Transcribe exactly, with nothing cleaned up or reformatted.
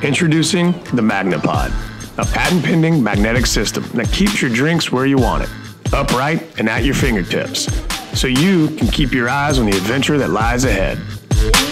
Introducing the MAGNEPOD, a patent-pending magnetic system that keeps your drinks where you want it, upright and at your fingertips, so you can keep your eyes on the adventure that lies ahead.